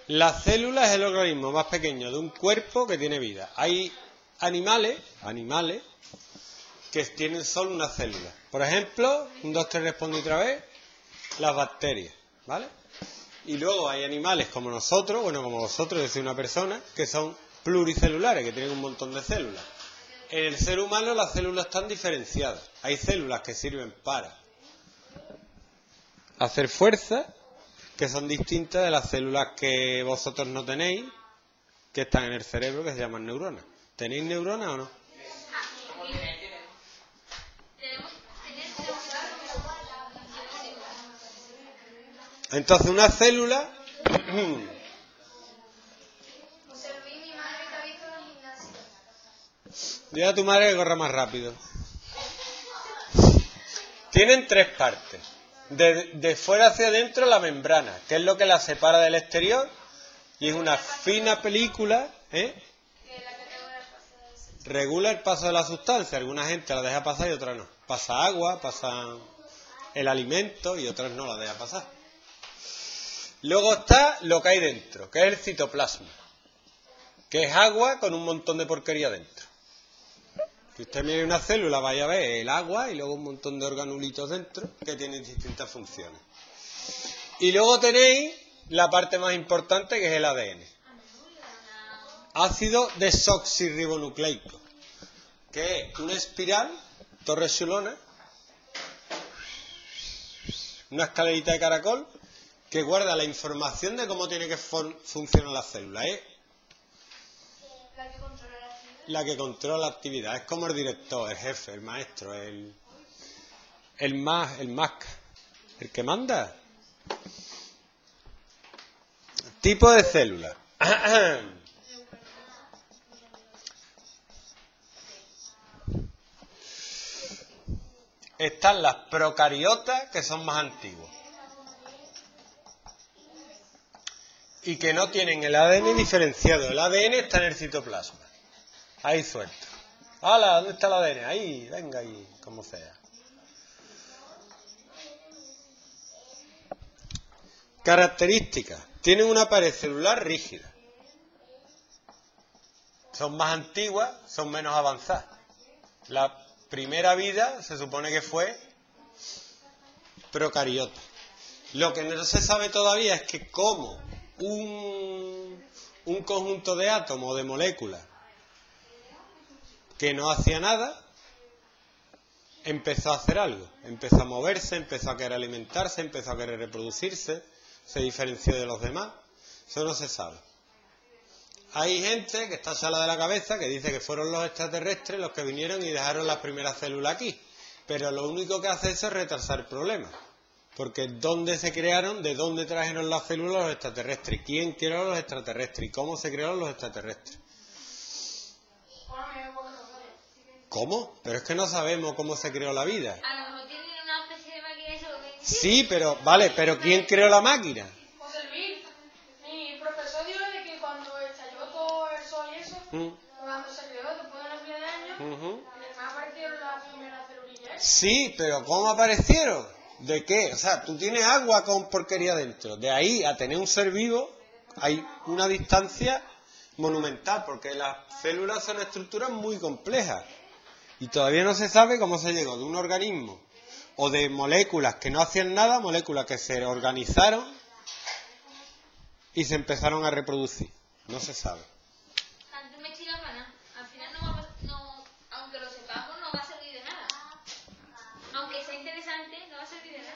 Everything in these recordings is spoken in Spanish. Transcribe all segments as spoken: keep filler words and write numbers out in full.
La célula es el organismo más pequeño de un cuerpo que tiene vida. Hay animales, animales que tienen solo una célula. Por ejemplo, un, dos, tres, responde otra vez, las bacterias, ¿vale? Y luego hay animales como nosotros, bueno, como vosotros, es decir, una persona, que son pluricelulares, que tienen un montón de células. En el ser humano las células están diferenciadas. Hay células que sirven para hacer fuerza, que son distintas de las células que vosotros no tenéis, que están en el cerebro, que se llaman neuronas. ¿Tenéis neuronas o no? Entonces una célula... Dile a tu madre que corra más rápido. Tienen tres partes. De, de fuera hacia adentro la membrana, que es lo que la separa del exterior, y es una fina película, ¿eh? Regula el paso de la sustancia. Alguna gente la deja pasar y otras no. Pasa agua, pasa el alimento y otras no la deja pasar. Luego está lo que hay dentro, que es el citoplasma, que es agua con un montón de porquería dentro. Si usted mira una célula, vaya a ver el agua y luego un montón de organulitos dentro que tienen distintas funciones. Y luego tenéis la parte más importante, que es el A D N. Ácido desoxirribonucleico, que es una espiral, torre xulona, una escalerita de caracol, que guarda la información de cómo tiene que funcionar la célula. ¿eh? La que controla la actividad. La que controla la actividad. Es como el director, el jefe, el maestro, el, el más, el más, el que manda. Tipo de célula. Están las procariotas, que son más antiguas y que no tienen el A D N diferenciado. El A D N está en el citoplasma, ahí suelto. ¡Hala! ¿Dónde está el A D N? Ahí, venga ahí, como sea. Características. Tienen una pared celular rígida. Son más antiguas, son menos avanzadas. La primera vida se supone que fue procariota. Lo que no se sabe todavía es que cómo un, un conjunto de átomos o de moléculas que no hacía nada empezó a hacer algo. Empezó a moverse, empezó a querer alimentarse, empezó a querer reproducirse, se diferenció de los demás. Eso no se sabe. Hay gente que está sala de la cabeza que dice que fueron los extraterrestres los que vinieron y dejaron las primeras células aquí. Pero lo único que hace eso es retrasar el problema. Porque ¿dónde se crearon? ¿De dónde trajeron las células los extraterrestres? ¿Quién creó los extraterrestres? ¿Y cómo se crearon los extraterrestres? ¿Cómo? Pero es que no sabemos cómo se creó la vida. A lo mejor tienen una especie de máquina eso lo que Sí, pero, vale, pero ¿quién creó la máquina? José Luis, mi profesor dijo de que cuando estalló todo el sol y eso, Mm. cuando se creó después de unos miles de años, Uh-huh. además aparecieron las primeras celulillas. Sí, pero ¿cómo aparecieron? ¿De qué? O sea, tú tienes agua con porquería dentro. De ahí a tener un ser vivo hay una distancia monumental, porque las células son estructuras muy complejas. Y todavía no se sabe cómo se llegó de un organismo o de moléculas que no hacían nada, moléculas que se organizaron y se empezaron a reproducir. No se sabe. Antes me estiran para nada. Al final no va a, no, aunque lo sepamos, no va a servir de nada. Aunque sea interesante, no va a servir de nada.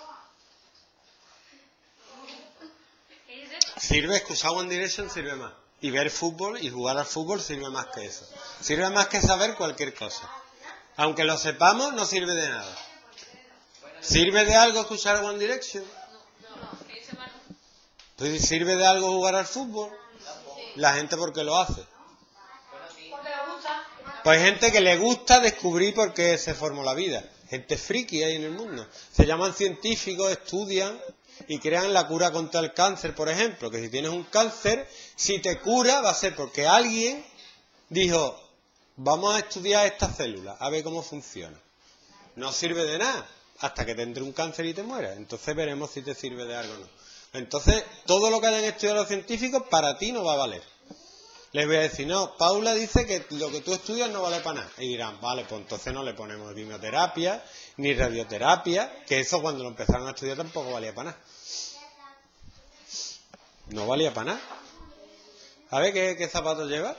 ¿Qué dices? Sirve, escuchar One Direction sirve más. Y ver fútbol y jugar al fútbol sirve más que eso. Sirve más que saber cualquier cosa. Aunque lo sepamos, no sirve de nada. ¿Sirve de algo escuchar One Direction? No, que yo sepa no. Pues, ¿sirve de algo jugar al fútbol? La gente porque lo hace. Porque le gusta. Pues hay gente que le gusta descubrir por qué se formó la vida. Gente friki hay en el mundo. Se llaman científicos, estudian y crean la cura contra el cáncer, por ejemplo. Que si tienes un cáncer, si te cura va a ser porque alguien dijo, vamos a estudiar esta célula, a ver cómo funciona. No sirve de nada hasta que te entre un cáncer y te mueras. Entonces veremos si te sirve de algo o no. Entonces, todo lo que hayan estudiado los científicos para ti no va a valer. Les voy a decir, no, Paula dice que lo que tú estudias no vale para nada. Y dirán, vale, pues entonces no le ponemos quimioterapia, ni radioterapia, que eso cuando lo empezaron a estudiar tampoco valía para nada. No valía para nada. A ver qué, qué zapatos lleva.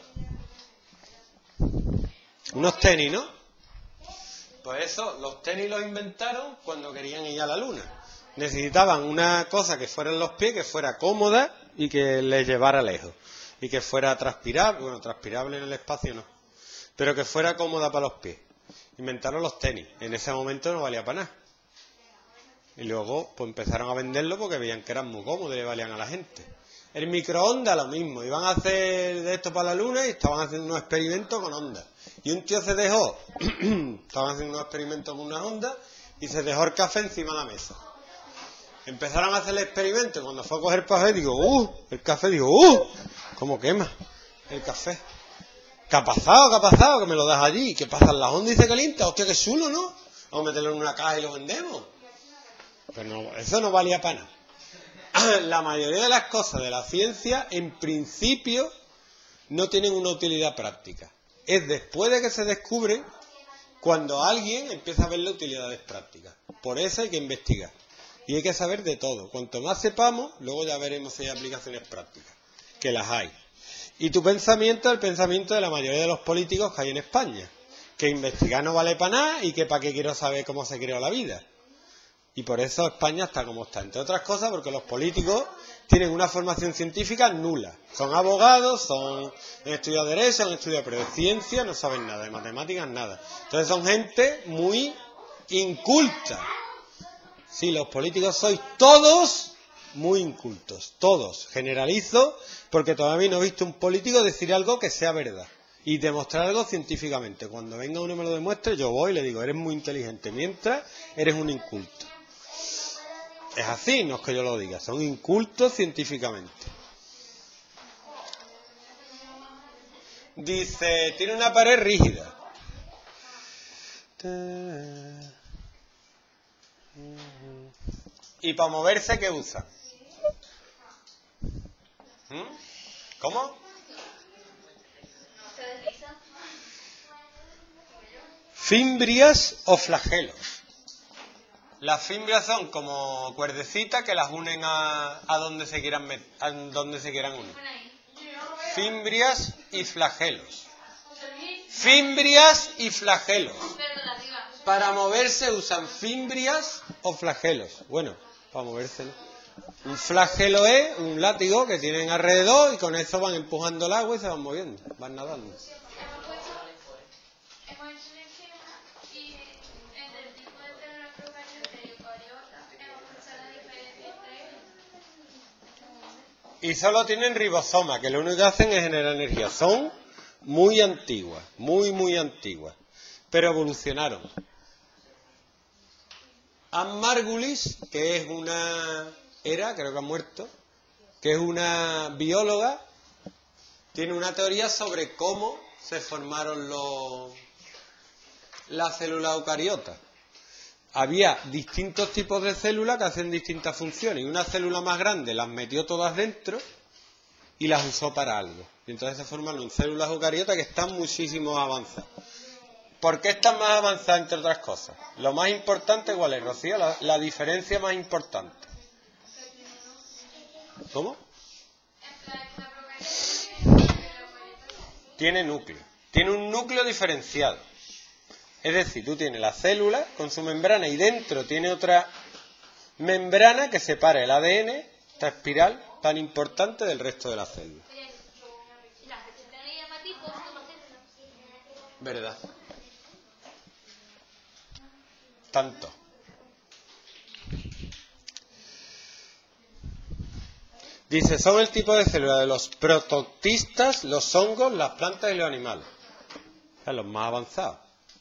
Unos tenis, ¿no? Pues eso, los tenis los inventaron cuando querían ir a la luna. Necesitaban una cosa que fuera en los pies, que fuera cómoda y que les llevara lejos. Y que fuera transpirable, bueno, transpirable en el espacio no, pero que fuera cómoda para los pies. Inventaron los tenis. En ese momento no valía para nada. Y luego pues empezaron a venderlo porque veían que eran muy cómodos y le valían a la gente. El microondas lo mismo. Iban a hacer de esto para la luna y estaban haciendo unos experimentos con ondas. Y un tío se dejó, estaban haciendo unos experimentos con unas ondas y se dejó el café encima de la mesa. Empezaron a hacer el experimento y cuando fue a coger el café, digo, ¡uh! El café, digo, ¡uh! ¿Cómo quema el café? ¿Qué ha pasado? ¿Qué ha pasado? Que me lo das allí. ¿Qué pasa? ¿Las ondas y se calienta? Hostia, qué chulo, ¿no? Vamos a meterlo en una caja y lo vendemos. Pero no, eso no valía para nada. La mayoría de las cosas de la ciencia, en principio, no tienen una utilidad práctica. Es después de que se descubren cuando alguien empieza a ver las utilidades prácticas. Por eso hay que investigar. Y hay que saber de todo. Cuanto más sepamos, luego ya veremos si hay aplicaciones prácticas. Que las hay. Y tu pensamiento es el pensamiento de la mayoría de los políticos que hay en España. Que investigar no vale para nada y que para qué quiero saber cómo se creó la vida. Y por eso España está como está. Entre otras cosas porque los políticos tienen una formación científica nula. Son abogados, son han estudiado derecho, han estudiado pero de ciencia no saben nada, de matemáticas nada. Entonces son gente muy inculta. Sí, los políticos sois todos muy incultos, todos. Generalizo porque todavía no he visto un político decir algo que sea verdad y demostrar algo científicamente. Cuando venga uno y me lo demuestre, yo voy y le digo, eres muy inteligente, mientras eres un inculto. Es así, no es que yo lo diga, son incultos científicamente. Dice, tiene una pared rígida. ¿Y para moverse qué usa? ¿Mm? ¿Cómo? ¿Fimbrias o flagelos? Las fimbrias son como cuerdecitas que las unen a, a donde se quieran met, a donde se quieran unir. Fimbrias y flagelos. Fimbrias y flagelos. Para moverse usan fimbrias o flagelos. Bueno, para moverse no. Un flagelo es un látigo que tienen alrededor y con eso van empujando el agua y se van moviendo, van nadando. Y solo tienen ribosoma, que lo único que hacen es generar energía. Son muy antiguas, muy, muy antiguas. Pero evolucionaron. Ann Margulis, que es una... era, creo que ha muerto, que es una bióloga, tiene una teoría sobre cómo se formaron los, las células eucariotas. Había distintos tipos de células que hacen distintas funciones. Y una célula más grande las metió todas dentro y las usó para algo. Y entonces se formaron células eucariotas que están muchísimo avanzadas. ¿Por qué están más avanzadas, entre otras cosas? Lo más importante, ¿cuál es, Rocío? La, la diferencia más importante. ¿Cómo? Tiene núcleo. Tiene un núcleo diferenciado. Es decir, tú tienes la célula con su membrana y dentro tiene otra membrana que separa el A D N, esta espiral tan importante, del resto de la célula. ¿Verdad? Tanto. Dice, son el tipo de célula de los prototistas, los hongos, las plantas y los animales. O sea, los más avanzados.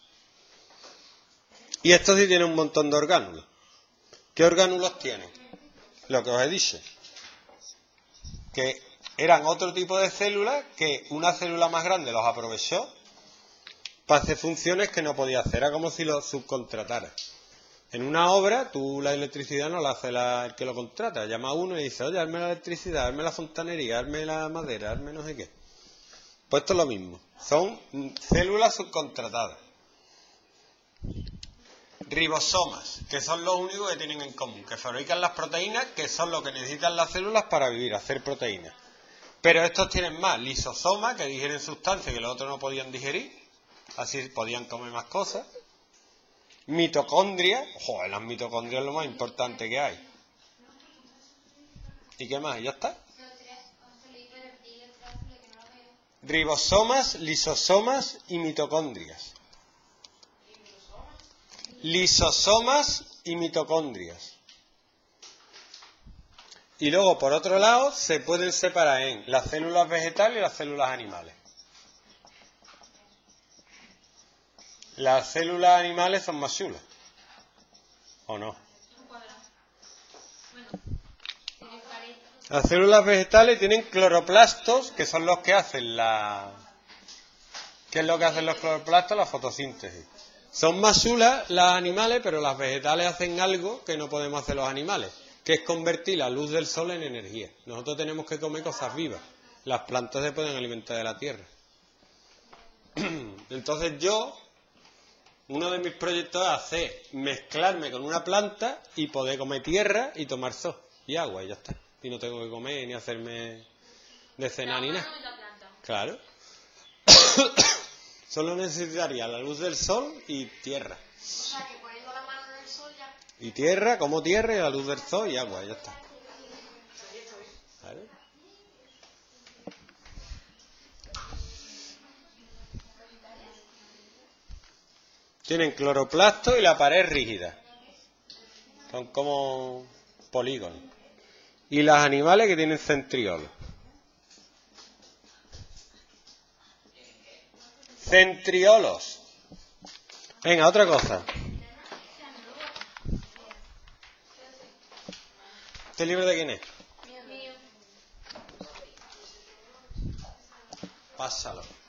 Y estos sí tienen un montón de orgánulos. ¿Qué orgánulos tienen? Lo que os he dicho. Que eran otro tipo de células que una célula más grande los aprovechó para hacer funciones que no podía hacer. Era como si los subcontratara. En una obra, tú la electricidad no la hace la, el que lo contrata. Llama a uno y dice, oye, hazme la electricidad, hazme la fontanería, hazme la madera, hazme no sé qué. Pues esto es lo mismo. Son células subcontratadas. Ribosomas, que son los únicos que tienen en común, que fabrican las proteínas, que son lo que necesitan las células para vivir, hacer proteínas. Pero estos tienen más lisosomas, que digieren sustancias que los otros no podían digerir, así podían comer más cosas. Mitocondrias, joder, las mitocondrias es lo más importante que hay. ¿Y qué más? ¿Ya está? Ribosomas, lisosomas y mitocondrias. Lisosomas y mitocondrias. Y luego, por otro lado, se pueden separar en las células vegetales y las células animales. Las células animales son más chulas. ¿O no? Las células vegetales tienen cloroplastos, que son los que hacen la... ¿Qué es lo que hacen los cloroplastos? La fotosíntesis. Son más chulas las animales, pero las vegetales hacen algo que no podemos hacer los animales, que es convertir la luz del sol en energía. Nosotros tenemos que comer cosas vivas. Las plantas se pueden alimentar de la tierra. Entonces yo, uno de mis proyectos es hacer, mezclarme con una planta y poder comer tierra y tomar sol y agua y ya está. Y no tengo que comer ni hacerme de cenar ni nada. Claro. Solo necesitaría la luz del sol y tierra. O sea, que poniendo la mano en el sol ya... Y tierra, como tierra, y la luz del sol y agua, y ya está. ¿Vale? Tienen cloroplasto y la pared rígida. Son como polígonos. Y los animales que tienen centriolos. Centriolos. Venga, otra cosa. ¿Este libro de quién es? Mío. Pásalo.